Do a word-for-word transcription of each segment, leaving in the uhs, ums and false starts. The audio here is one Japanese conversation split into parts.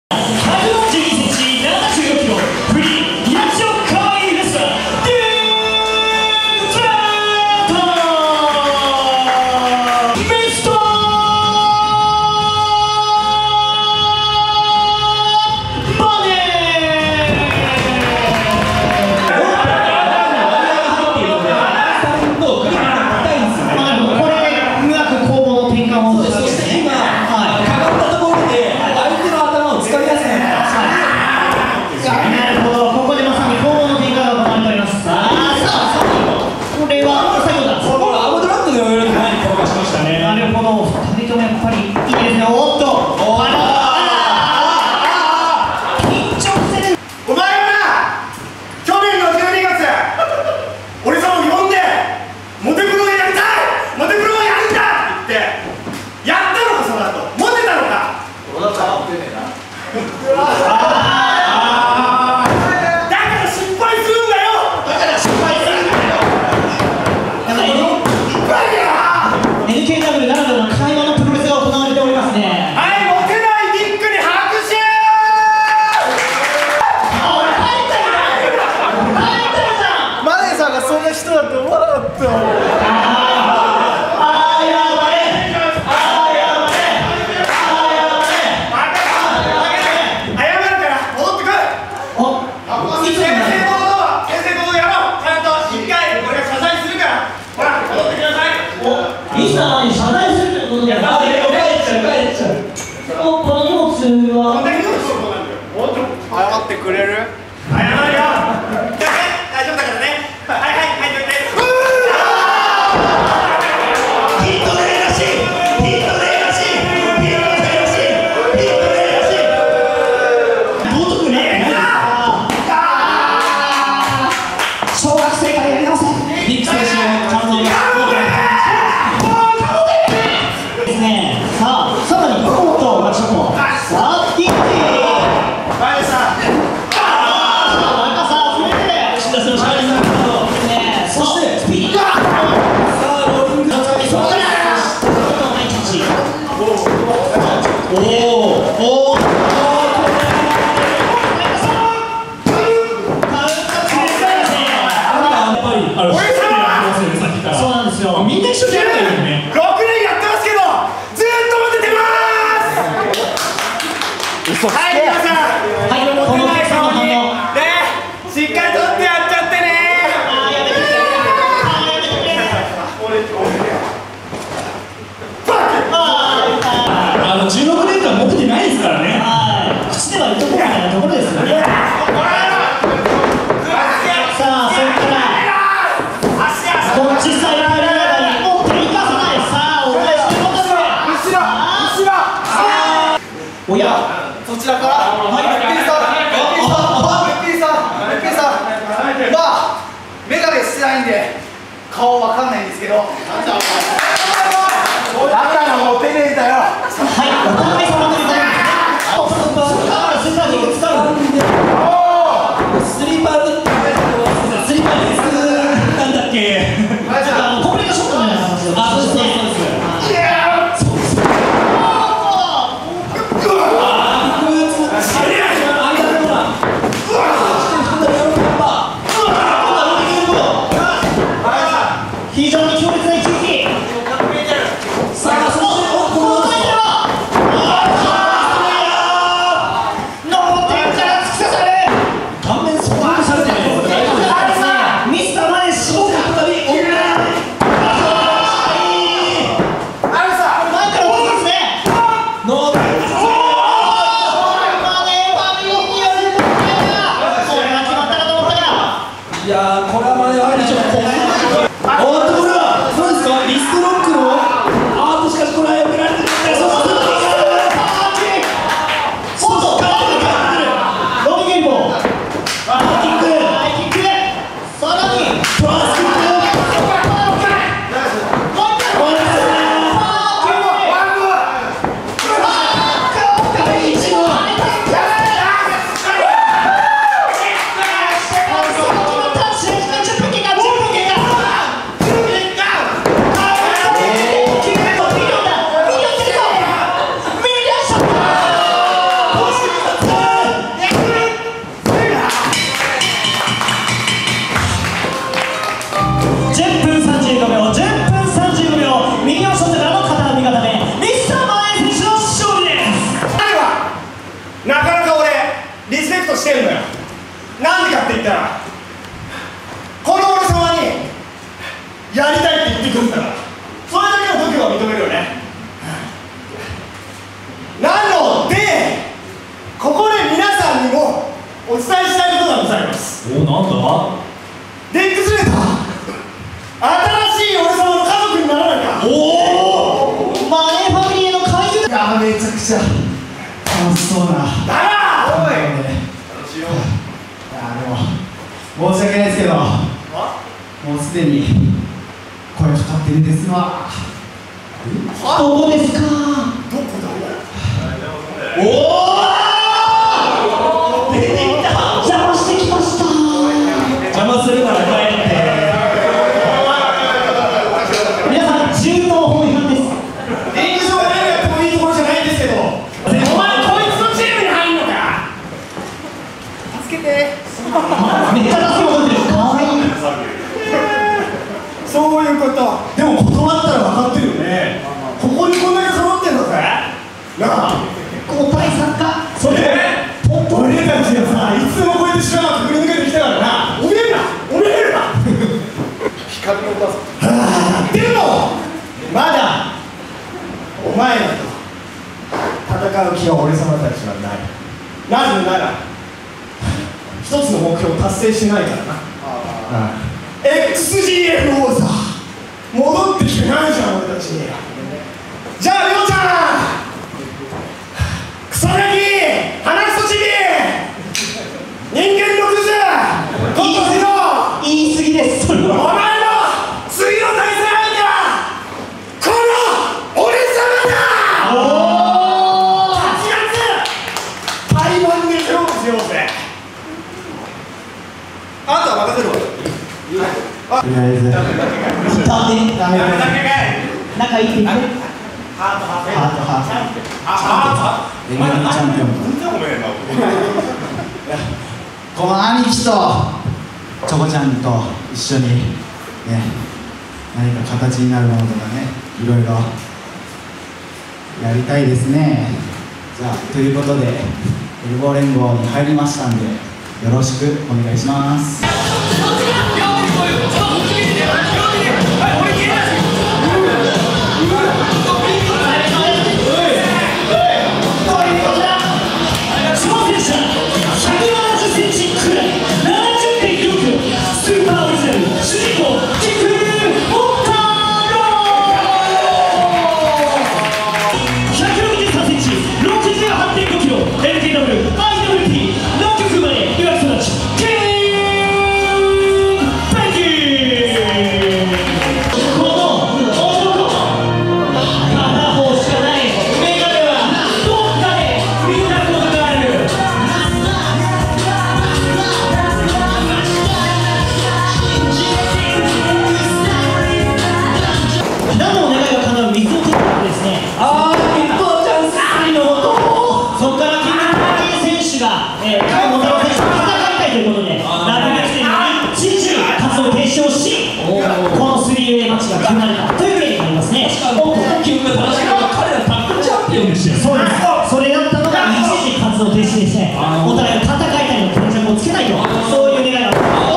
謝ってくれる？謝るよ。大丈夫だからね。はいはいはいどいて。ヒットでらしい。ヒットでらしい。ヒットでらしい。ヒットでらしい。道徳ね。小学生からやり直せ。ビッグ選手のちゃんとですね。さあさらにコートを待ち込もう。さあ一気に。おおおおそうなんですよ。みんな一緒じゃないよね。ろくねんやってますけどずっとモテてます。はい皆さん、はいモテない顔にねしっかりとってやっちゃってね。じゅうろくねんかんモテてないですからね。口では言っとこうみたいなところですよね。さあそこからこっちサイドリーダーに持っていかせない。さあお返しということで後ろ後ろおやそちらからはいべっぴーさんべっぴーさんべっぴーさんまあメガネしてないんで顔わかんないんですけどだからもうテレビだよ。はい、お互い様ということで、スーパーヒット使うんで、スリーパースリーパーですなんだっけ。コンプリートショットのような話です。あ、そうですそうですそうです。非常に強烈な一撃。さあそしてこの相手はしてんのよ。なんでかって言ったら、この俺様にやりたいって言ってくるんだから、それだけの度胸は認めるよね。なのでここで皆さんにもお伝えしたいことがございます。 お、なんだ。 デックスレーター、新しい俺様の家族にならないか。 おお、マネーファミリーの会議だ。 あ、めちゃくちゃ楽しそうな。 だからおい、 楽しいよ。いやでも申し訳ないですけど、もうすでに声かかってるんですわ。 どこですか。 どこだおお、出てきた。邪魔してきました。邪魔するから帰って。皆さん、銃刀法違反です。 リング上が何やってもいいところじゃないんですけど、お前こいつのチームに入んのか。助けて。 めっちゃ助けを取ってる。かわいい。 そういうこと。でも断ったら分かってるよね。ここにこんだけ揃ってんだぜ。なあ、 ご対さんか。それ俺たちがさ、いつでもこうやって白髪くぐり抜けてきたからな。おめえな、おめえな。光のお母さん。はあ、でもまだお前らと戦う気は俺様たちはない。なぜなら一つの目標を達成してないからな。ああ、エックスジーエフ 王座戻ってきてないじゃん俺たちに。じゃありょうちゃん、草薙、花くそちび、人間のクズ、トットジロー、 言い過ぎです。それお前の次の対戦相手はこの俺様だ。 おお、 はちがつ対バンで勝負しようぜ。あんたは任せるわ。 とりあえずダメ。仲いいって言って。 ハートハートハートハートハートエムビー チャンピオン。この兄貴とチョコちゃんと一緒にね、何か形になるものとかね、いろいろやりたいですね。じゃあということでエルボー連合に入りましたんで、よろしくお願いします。 それやったのが一時活動停止でして、お互い戦いたいの決着をつけないと、そういう願いが。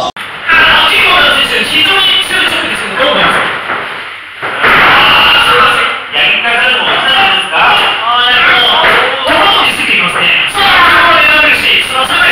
非常に強いチームですけど、どう思いますか。やりたがるのは何ですか。ああ、でも、ここについていきますね。それは選べるし、それは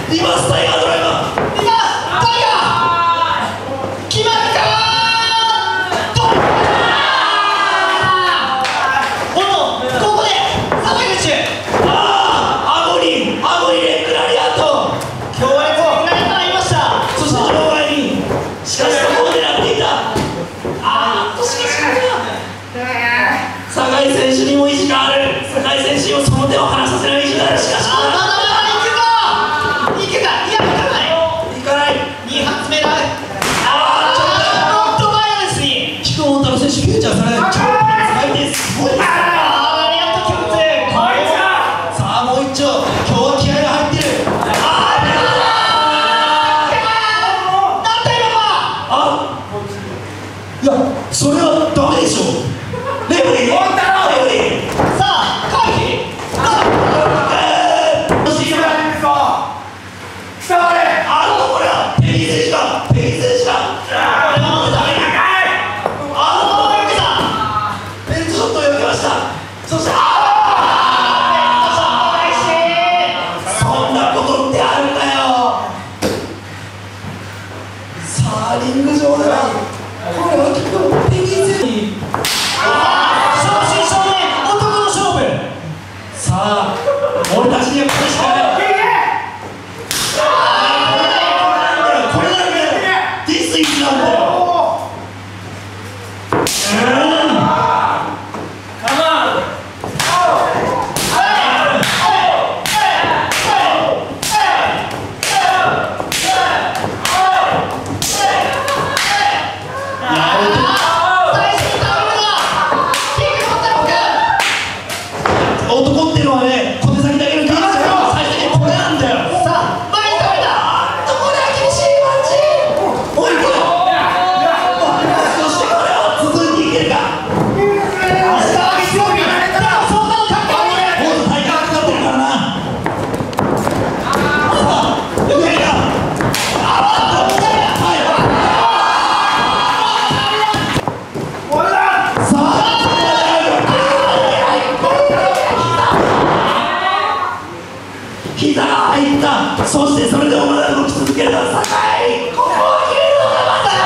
リバースタイガードライバー、 リバースタイガー決まるかー。おっとここでサバイ口、 ああ顎に顎にレッグラリアット、 強烈に投げてまいりました。 そして場外にしかしそこを狙っていた。ああしかし酒井選手にも意地がある。酒井選手にもその手を離させない意地がある。しかしあまだまだいくぞ、いくか、いやいかない、 いかない。 に発目だ。 ああちょっとノットバイオレンスに菊本太郎選手フューチャーされない。相手すごいですから。 あー、やっとキャプテンさあもう一丁、今日は気合が入ってる。あなんていうのか。 あいやそれはダメでしょ。レフリーレフリーさあ回避、 あのこれはペギー選手だ、ペギー選手だ。あのダメだあのベンチショットを避けました。そしてあそんなことってあるかよ。さあリング上ではこれは結構ペギー選手に正真正銘男の勝負。 さあ俺たちにはこれしかない。これなんだよ、ディスイズなんだよ。男っていうのはね、小手先だけの技術じゃなくて最終的にこれなんだよ。 さあ前に飛べた。 どこで厳しいマッチ。おいこれそしてこれを続いていけるか。 さあ強い、でもそんなのかっこいい。 もっと体幹かかってるからな。さあよくやるか。あっとさあ膝が入った。そしてそれでお前が動き続けるのは酒井。ここは切れるのがまた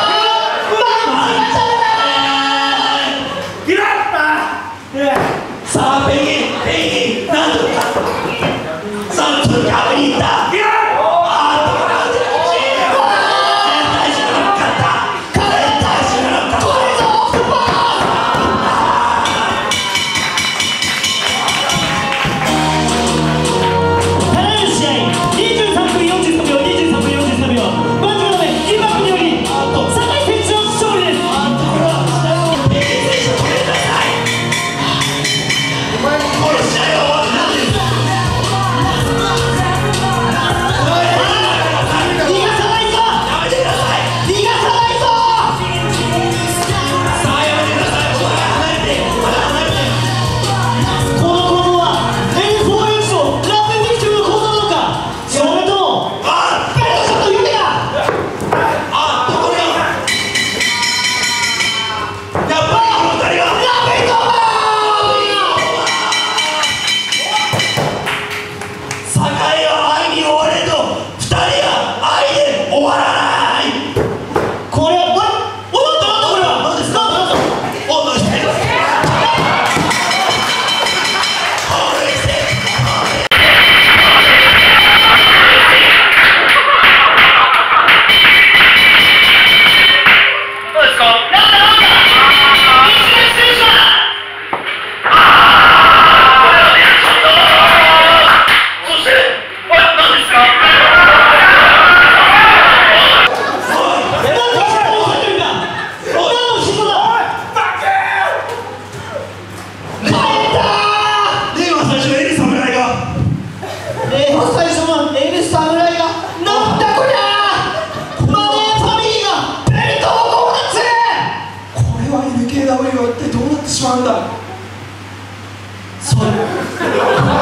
さあペンギンペンギンなんとかさあちょっと壁に行った。あーっとこれは絶対しなかった絶対しなかった。 ただいま試合にじゅうさんぷんよんじゅうさんびょう、にじゅうさんぷんよんじゅうさんびょう、マジの目インパクトにより酒井選手の勝利です。 ペンギン選手止めてください。この試合は終わったんです。 逃がさないぞ、 やめてください。 逃がさないぞ。 さあやめてください。お互い離れてお互い離れて。 この行動は エヌフォーエイチ のラブビクトリーの行動なのか、それともあベルトショット夢だ。 あどこにやっぱりこの二人がラブイトー酒井は愛に終われと二人が愛で終わらない。 これはおいおいなんだなんだこれは何ですか。 なんだなんだおどうしてしまうんだ。それ